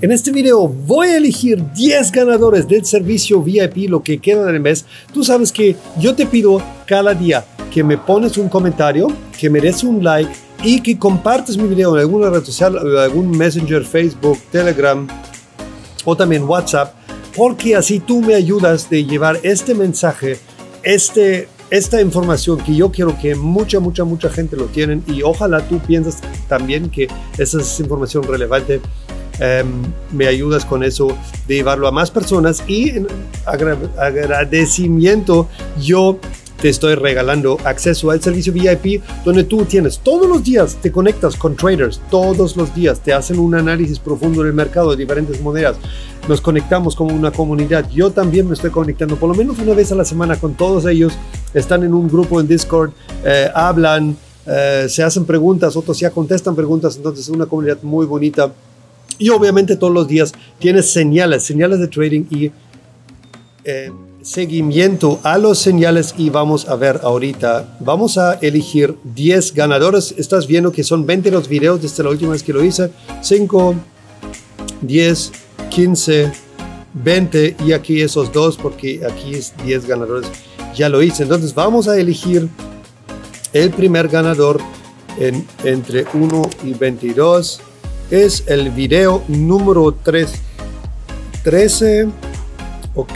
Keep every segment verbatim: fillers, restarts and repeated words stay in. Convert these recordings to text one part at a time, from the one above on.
En este video voy a elegir diez ganadores del servicio V I P lo que queda del mes. Tú sabes que yo te pido cada día que me pones un comentario, que me des un like y que compartes mi video en alguna red social, algún Messenger, Facebook, Telegram o también WhatsApp, porque así tú me ayudas de llevar este mensaje, este, esta información que yo quiero que mucha, mucha, mucha gente lo tienen, y ojalá tú piensas también que esa es información relevante. Um, me ayudas con eso de llevarlo a más personas, y en agra agradecimiento yo te estoy regalando acceso al servicio V I P, donde tú tienes todos los días, te conectas con traders, todos los días te hacen un análisis profundo del mercado de diferentes monedas, nos conectamos como una comunidad. Yo también me estoy conectando por lo menos una vez a la semana con todos ellos, están en un grupo en Discord, eh, hablan, eh, se hacen preguntas, otros ya contestan preguntas, entonces es una comunidad muy bonita. Y obviamente todos los días tienes señales, señales de trading y eh, seguimiento a los señales. Y vamos a ver ahorita, vamos a elegir diez ganadores. Estás viendo que son veinte los videos desde la última vez que lo hice. cinco, diez, quince, veinte y aquí esos dos, porque aquí es diez ganadores. Ya lo hice. Entonces vamos a elegir el primer ganador en, entre uno y veintidós. Es el video número tres, trece, ok,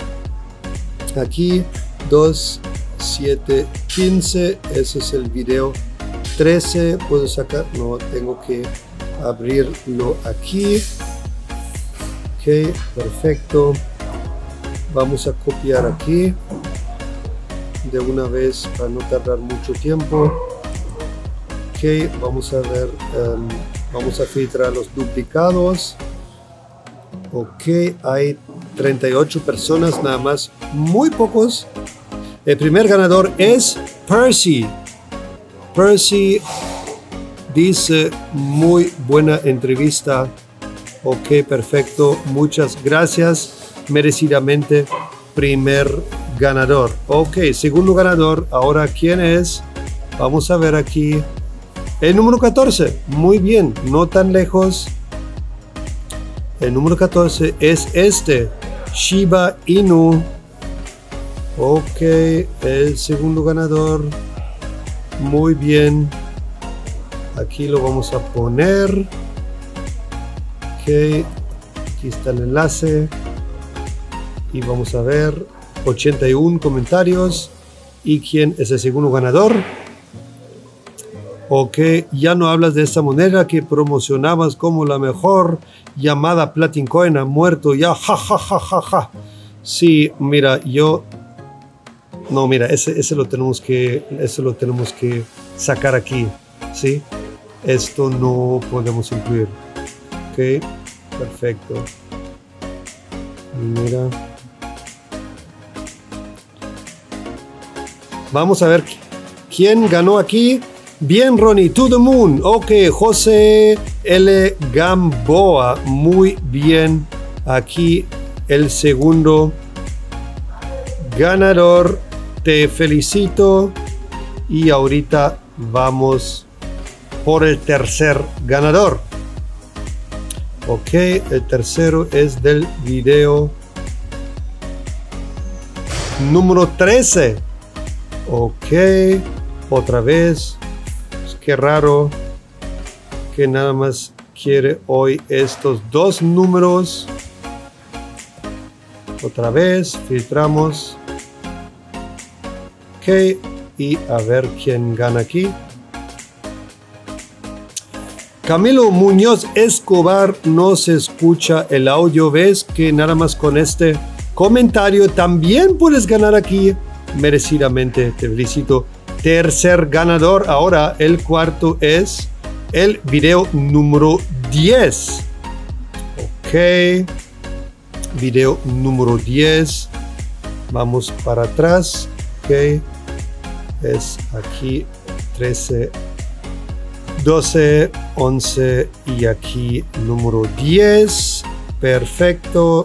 aquí dos, siete, quince, ese es el video trece, puedo sacar, no, tengo que abrirlo aquí, ok, perfecto, vamos a copiar aquí, de una vez para no tardar mucho tiempo, ok, vamos a ver, um, vamos a filtrar los duplicados. Ok, hay treinta y ocho personas nada más, muy pocos. El primer ganador es Percy. Percy dice, muy buena entrevista. Ok, perfecto, muchas gracias. Merecidamente, primer ganador. Ok, segundo ganador, ahora ¿quién es? Vamos a ver aquí. El número catorce, muy bien, no tan lejos. El número catorce es este, Shiba Inu. Ok, el segundo ganador, muy bien. Aquí lo vamos a poner. Ok, aquí está el enlace. Y vamos a ver, ochenta y uno comentarios. ¿Y quién es el segundo ganador? Ok, ya no hablas de esta moneda que promocionabas como la mejor, llamada Platin Coin, ha muerto ya, ja, ja, ja, ja, ja. Sí, mira, yo... No, mira, ese, ese, lo tenemos que, ese lo tenemos que sacar aquí, ¿sí? Esto no podemos incluir. Ok, perfecto. Mira. Vamos a ver quién ganó aquí. Bien, Ronnie, to the moon. Ok, José L. Gamboa. Muy bien. Aquí el segundo ganador. Te felicito. Y ahorita vamos por el tercer ganador. Ok, el tercero es del video número trece. Ok, otra vez. Qué raro que nada más quiere hoy estos dos números. Otra vez, filtramos. Ok, y a ver quién gana aquí. Camilo Muñoz Escobar, no se escucha el audio. Ves que nada más con este comentario también puedes ganar aquí. Merecidamente, te felicito. Tercer ganador. Ahora el cuarto es el video número diez. Ok, video número diez. Vamos para atrás. Ok, es aquí trece, doce, once y aquí número diez. Perfecto,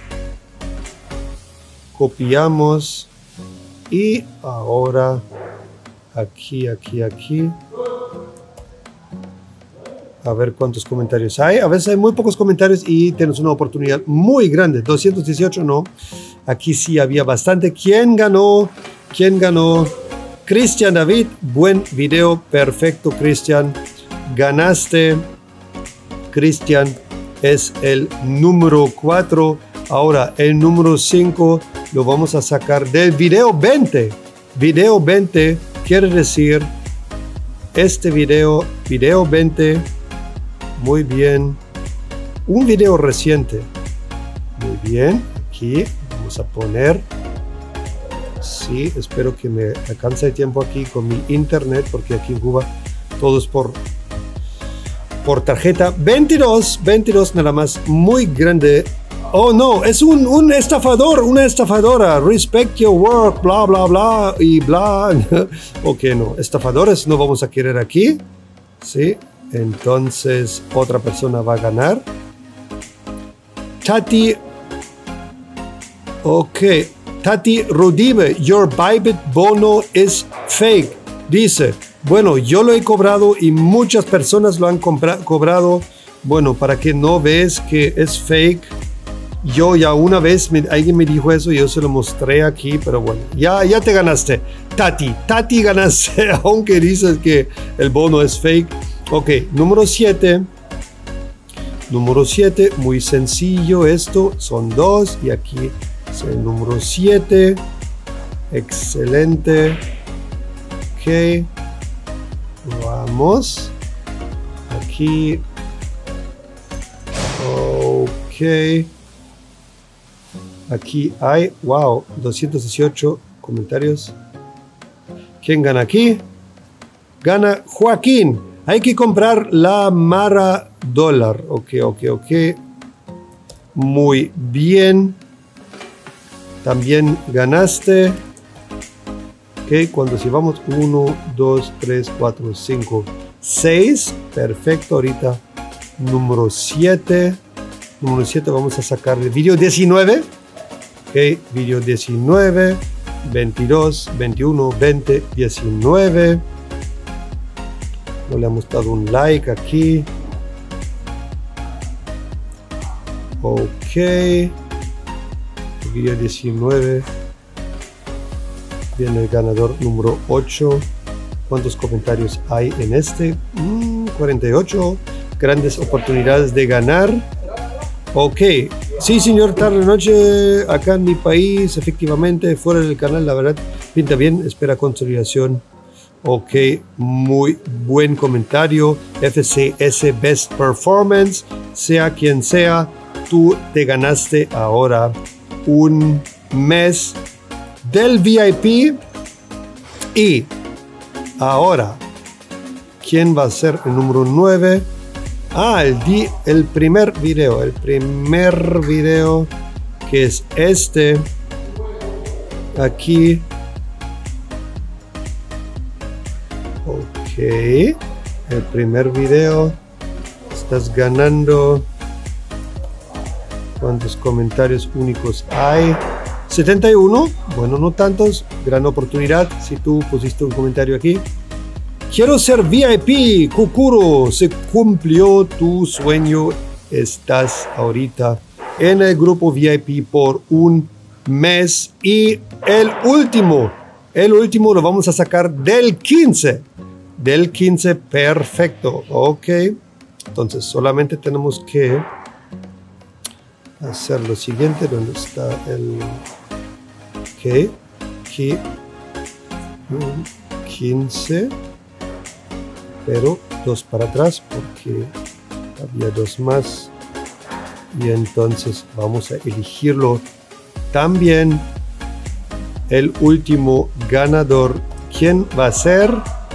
copiamos y ahora aquí, aquí, aquí. a ver cuántos comentarios hay. A veces hay muy pocos comentarios y tienes una oportunidad muy grande. doscientos dieciocho no. Aquí sí había bastante. ¿Quién ganó? ¿Quién ganó? Cristian David. Buen video. Perfecto, Cristian. Ganaste. Cristian es el número cuatro. Ahora, el número cinco lo vamos a sacar del video veinte. Video veinte quiere decir este video, video veinte. Muy bien. Un video reciente. Muy bien. Aquí vamos a poner. Sí, espero que me alcance el tiempo aquí con mi internet, porque aquí en Cuba todo es por, por tarjeta. veintidós, veintidós nada más. Muy grande. Oh no, es un, un estafador, una estafadora. Respect your work, bla bla bla y bla. Ok, no, estafadores no vamos a querer aquí. Sí, entonces otra persona va a ganar. Tati. Ok, Tati Rudive, your Bybit bono is fake. Dice, bueno, yo lo he cobrado y muchas personas lo han cobrado. Bueno, para que no ves que es fake. Yo ya una vez me, alguien me dijo eso y yo se lo mostré aquí, pero bueno, ya, ya te ganaste. Tati, Tati ganaste, aunque dices que el bono es fake. Ok, número siete. Número siete, muy sencillo esto, son dos y aquí es el número siete. Excelente. Ok, vamos. Aquí. Ok. Aquí hay, wow, doscientos dieciocho comentarios. ¿Quién gana aquí? Gana Joaquín. Hay que comprar la Mara dólar. Ok, ok, ok. Muy bien. También ganaste. Ok, cuando si vamos uno, dos, tres, cuatro, cinco, seis. Perfecto, ahorita número siete. Número siete vamos a sacar el video diecinueve. Ok, video diecinueve, veintidós, veintiuno, veinte, diecinueve. No le hemos dado un like aquí. Ok. Video diecinueve. Viene el ganador número ocho. ¿Cuántos comentarios hay en este? Mm, cuarenta y ocho. Grandes oportunidades de ganar. Ok. Sí, señor, tarde noche acá en mi país, efectivamente, fuera del canal, la verdad, pinta bien, espera consolidación. Ok, muy buen comentario. F C S Best Performance, sea quien sea, tú te ganaste ahora un mes del V I P. Y ahora, ¿quién va a ser el número nueve? Ah, el, di, el primer video, el primer video que es este, aquí. Ok, el primer video, estás ganando. ¿Cuántos comentarios únicos hay? setenta y uno, bueno, no tantos, gran oportunidad si tú pusiste un comentario aquí. Quiero ser V I P, Kukuro, se cumplió tu sueño, estás ahorita en el grupo V I P por un mes y el último, el último lo vamos a sacar del quince, del quince, perfecto, ok, entonces solamente tenemos que hacer lo siguiente, ¿dónde está el, ok, aquí, quince, pero dos para atrás porque había dos más y entonces vamos a elegirlo también. El último ganador, ¿quién va a ser?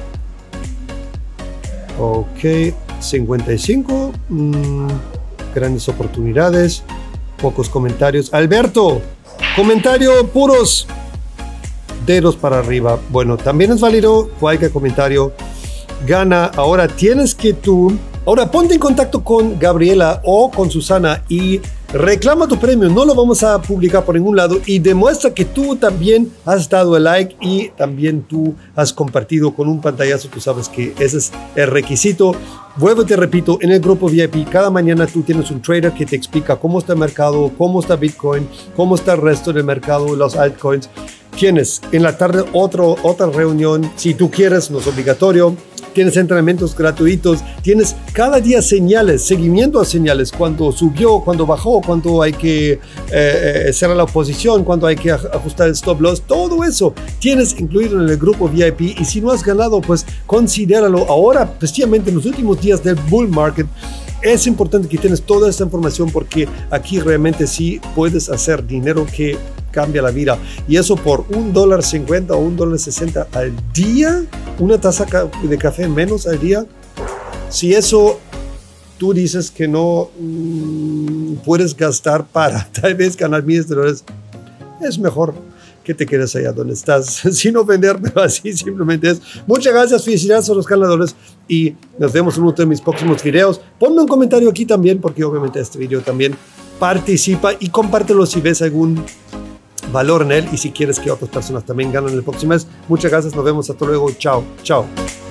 Ok, cincuenta y cinco, mm, grandes oportunidades, pocos comentarios. Alberto, comentario puros dedos para arriba. Bueno, también es válido cualquier comentario. Gana. Ahora tienes que tú, ahora ponte en contacto con Gabriela o con Susana y reclama tu premio, no lo vamos a publicar por ningún lado y demuestra que tú también has dado el like y también tú has compartido con un pantallazo. Tú sabes que ese es el requisito. Vuelvo y te repito, en el grupo V I P cada mañana tú tienes un trader que te explica cómo está el mercado, cómo está Bitcoin, cómo está el resto del mercado, los altcoins. Tienes en la tarde otro, otra reunión, si tú quieres, no es obligatorio. Tienes entrenamientos gratuitos, tienes cada día señales, seguimiento a señales, cuando subió, cuando bajó, cuando hay que eh, cerrar la posición, cuando hay que ajustar el stop loss, todo eso tienes incluido en el grupo V I P. Y si no has ganado, pues considéralo. Ahora, especialmente en los últimos días del bull market, es importante que tienes toda esta información porque aquí realmente sí puedes hacer dinero que cambia la vida. Y eso por un dólar cincuenta o un dólar sesenta al día, una taza de café menos al día. Si eso tú dices que no mmm, puedes gastar para tal vez ganar miles de dólares, es mejor que te quedes allá donde estás, sin ofender, pero así simplemente es. Muchas gracias, felicidades a los ganadores y nos vemos en uno de mis próximos videos. Ponme un comentario aquí también, porque obviamente este video también participa, y compártelo si ves algún valor en él y si quieres que otras personas también ganen el próximo mes. Muchas gracias, nos vemos, hasta luego, chao, chao.